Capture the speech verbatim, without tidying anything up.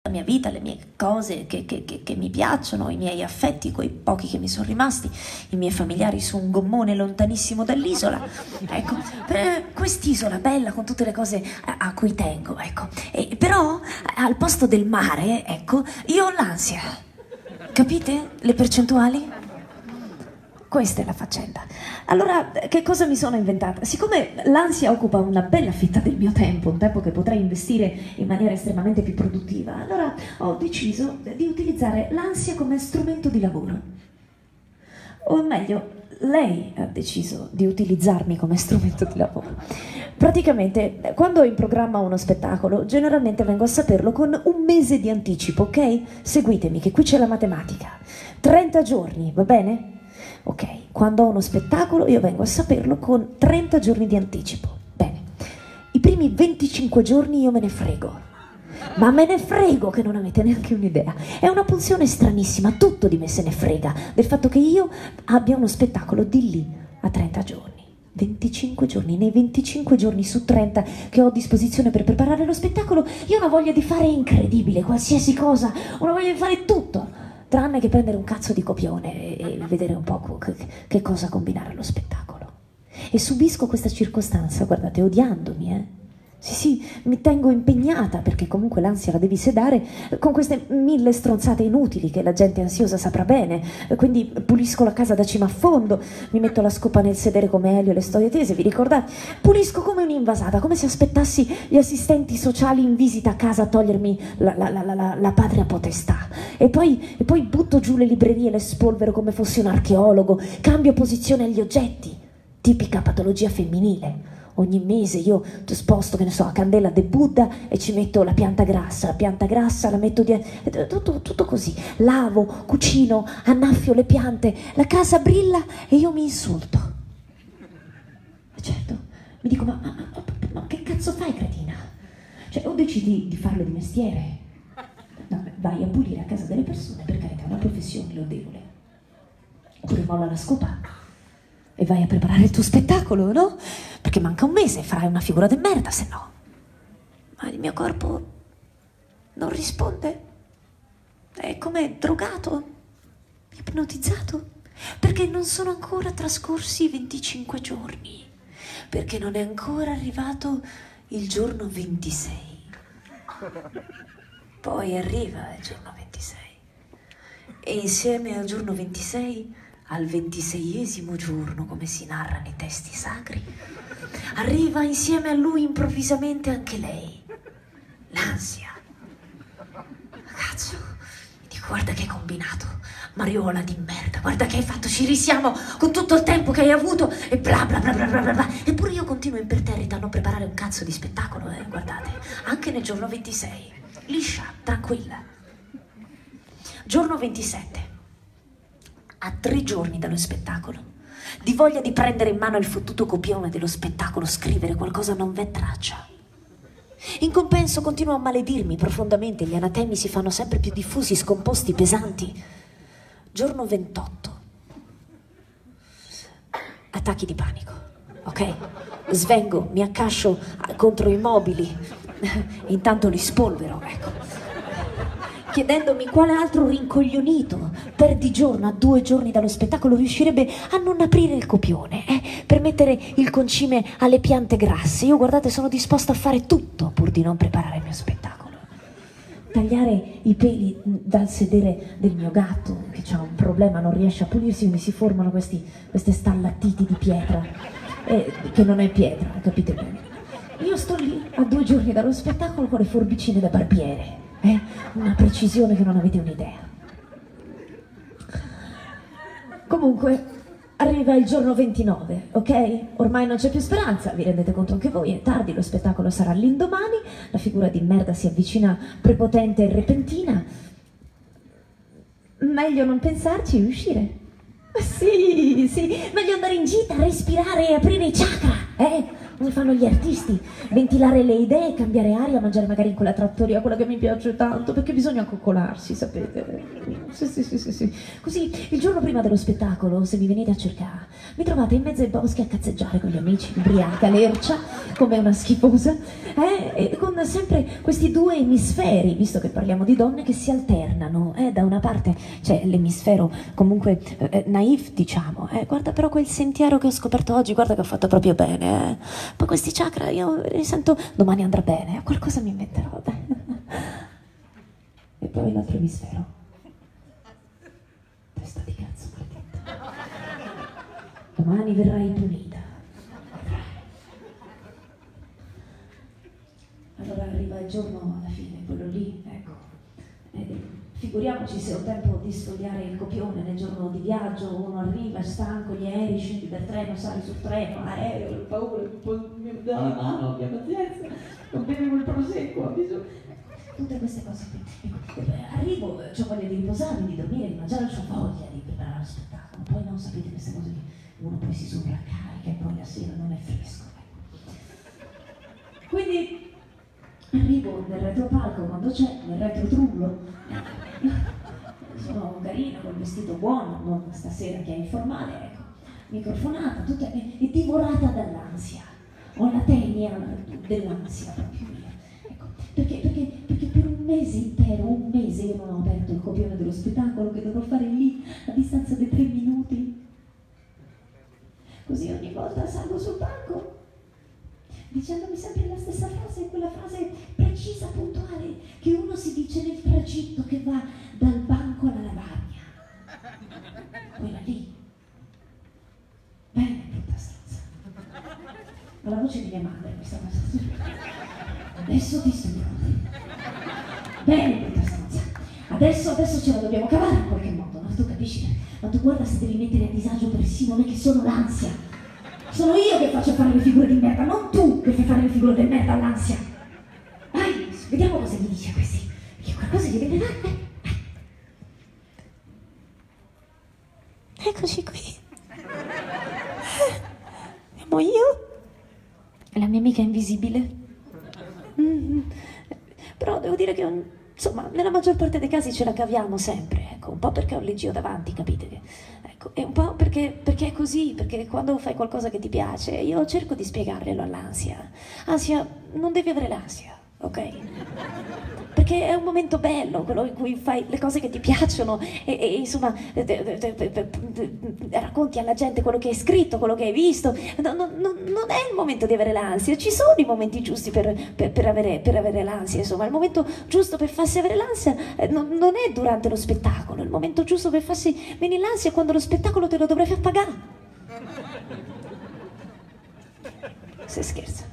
la mia vita, le mie cose che, che, che, che mi piacciono, i miei affetti, quei pochi che mi sono rimasti, i miei familiari su un gommone lontanissimo dall'isola. Ecco, per quest'isola bella con tutte le cose a, a cui tengo, ecco. E, però al posto del mare, ecco, io ho l'ansia. Capite le percentuali? Questa è la faccenda. Allora, che cosa mi sono inventata? Siccome l'ansia occupa una bella fetta del mio tempo, un tempo che potrei investire in maniera estremamente più produttiva, allora ho deciso di utilizzare l'ansia come strumento di lavoro. O meglio, lei ha deciso di utilizzarmi come strumento di lavoro. Praticamente, quando ho in programma uno spettacolo, generalmente vengo a saperlo con un mese di anticipo, ok? Seguitemi, che qui c'è la matematica. trenta giorni, va bene? Ok, quando ho uno spettacolo io vengo a saperlo con trenta giorni di anticipo. Bene, i primi venticinque giorni io me ne frego, ma me ne frego che non avete neanche un'idea. È una pulsione stranissima, tutto di me se ne frega del fatto che io abbia uno spettacolo di lì a trenta giorni. venticinque giorni, nei venticinque giorni su trenta che ho a disposizione per preparare lo spettacolo, io ho una voglia di fare incredibile, qualsiasi cosa, una voglia di fare tutto. Tranne che prendere un cazzo di copione e, e vedere un po' che, che cosa combinare allo spettacolo. E subisco questa circostanza, guardate, odiandomi, eh. Sì, sì, mi tengo impegnata, perché comunque l'ansia la devi sedare, con queste mille stronzate inutili che la gente ansiosa saprà bene. Quindi pulisco la casa da cima a fondo, mi metto la scopa nel sedere come Elio e le storie tese, vi ricordate? Pulisco come un'invasata, come se aspettassi gli assistenti sociali in visita a casa a togliermi la, la, la, la, la patria potestà. E poi, e poi butto giù le librerie e le spolvero come fossi un archeologo, cambio posizione agli oggetti, tipica patologia femminile. Ogni mese io sposto, che ne so, a candela de Buddha e ci metto la pianta grassa, la pianta grassa la metto di... Tutto, tutto così. Lavo, cucino, annaffio le piante, la casa brilla e io mi insulto. E certo, mi dico, ma, ma, ma, ma che cazzo fai, cretina? Cioè, o decidi di farlo di mestiere, no, vai a pulire a casa delle persone, per carità, è una professione lodevole. Oppure molla la scopa e vai a preparare il tuo spettacolo, no? Perché manca un mese e farai una figura di merda, se no. Ma il mio corpo non risponde. È come drogato, ipnotizzato, perché non sono ancora trascorsi i venticinque giorni, perché non è ancora arrivato il giorno ventisei. Poi arriva il giorno ventisei e insieme al giorno ventisei, al ventiseiesimo giorno, come si narra nei testi sacri, arriva insieme a lui improvvisamente anche lei, l'ansia. Cazzo, mi dico, guarda che hai combinato, Mariola di merda, guarda che hai fatto, ci risiamo con tutto il tempo che hai avuto e bla bla bla bla bla bla. Eppure io continuo imperterrita a non preparare un cazzo di spettacolo, eh, guardate, anche nel giorno ventisei, liscia, tranquilla. Giorno ventisette. A tre giorni dallo spettacolo, di voglia di prendere in mano il fottuto copione dello spettacolo, scrivere qualcosa non v'è traccia. In compenso continuo a maledirmi profondamente, gli anatemi si fanno sempre più diffusi, scomposti, pesanti. Giorno ventotto. Attacchi di panico, ok? Svengo, mi accascio contro i mobili, intanto li spolvero, ecco. Chiedendomi quale altro rincoglionito per di giorno a due giorni dallo spettacolo riuscirebbe a non aprire il copione, eh, per mettere il concime alle piante grasse. Io, guardate, sono disposta a fare tutto pur di non preparare il mio spettacolo. Tagliare i peli dal sedere del mio gatto, che ha un problema, non riesce a pulirsi, mi si formano questi, queste stallattiti di pietra, eh, che non è pietra, capite bene. Io sto lì a due giorni dallo spettacolo con le forbicine da barbiere. Eh? Una precisione che non avete un'idea. Comunque, arriva il giorno ventinove, ok? Ormai non c'è più speranza, vi rendete conto anche voi, è tardi, lo spettacolo sarà l'indomani, la figura di merda si avvicina prepotente e repentina. Meglio non pensarci e uscire. Sì, sì, meglio andare in gita, respirare e aprire i chakra, eh? come fanno gli artisti, ventilare le idee, cambiare aria, mangiare magari in quella trattoria, quella che mi piace tanto, perché bisogna coccolarsi, sapete? Sì, sì, sì, sì, sì. Così, il giorno prima dello spettacolo, se mi venite a cercare, mi trovate in mezzo ai boschi a cazzeggiare con gli amici, ubriaca, lercia, come una schifosa, eh? E con sempre questi due emisferi, visto che parliamo di donne, che si alternano, eh? Da una parte c'è l'emisfero comunque eh, naif, diciamo, eh? Guarda però quel sentiero che ho scoperto oggi, guarda che ho fatto proprio bene, eh? Poi questi chakra io li sento, domani andrà bene, qualcosa mi inventerò, dai. E poi l'altro emisfero, testa di cazzo maledetta, domani verrai punita. Allora arriva il giorno alla fine, quello lì, ecco. E figuriamoci se ho tempo di studiare il copione nel giorno di viaggio, uno arriva, è stanco, gli aerei, scendi dal treno, sali sul treno, aereo, ho paura, mi dà la mano, abbia pazienza, non bevo il prosecco, ho bisogno. Tutte queste cose qui. Ecco, arrivo, ho voglia di riposarmi, di dormire, di mangiare, ho voglia di preparare lo spettacolo, poi non sapete queste cose che uno poi si sovraccarica e poi la sera non è fresco. Ecco. Quindi arrivo nel retropalco quando c'è, nel retrotrullo, sono carina, col vestito buono, non stasera che è informale, ecco, microfonata, tutta, e, e divorata dall'ansia, ho la tenia dell'ansia proprio mia, ecco, perché, perché, perché per un mese intero, un mese io non ho aperto il copione dello spettacolo che dovrò fare lì, a distanza di tre minuti, così ogni volta salgo sul palco, dicendomi sempre la stessa frase, quella frase precisa, puntuale, che uno si dice nel tragitto che va dal banco alla lavagna. Quella lì. Bene, brutta stronza. Ho la voce di mia madre questa cosa. Adesso ti studio. Bene, brutta stronza. Adesso, adesso ce la dobbiamo cavare in qualche modo, no? Tu capisci? Ma tu guarda se devi mettere a disagio persino me che sono l'ansia. Sono io che faccio fare le figure di merda, non tu che fai fare le figure di merda all'ansia. Vai, vediamo cosa gli dice a questi. Perché qualcosa gli deve dare. Eccoci qui. Siamo io e la mia amica invisibile. Mm-hmm. Però devo dire che, insomma, nella maggior parte dei casi ce la caviamo sempre, ecco, un po' perché ho il Legio davanti, capite? Che, ecco, e un po' perché, perché è così, perché quando fai qualcosa che ti piace, io cerco di spiegarglielo all'ansia. Ansia, non devi avere l'ansia, ok? Perché è un momento bello, quello in cui fai le cose che ti piacciono e, e insomma, te, te, te, te, te, racconti alla gente quello che hai scritto, quello che hai visto. No, no, no, non è il momento di avere l'ansia, ci sono i momenti giusti per, per, per avere, per avere l'ansia, insomma, il momento giusto per farsi avere l'ansia eh, non, non è durante lo spettacolo, il momento giusto per farsi venire l'ansia è quando lo spettacolo te lo dovrai far pagare. Se scherzo.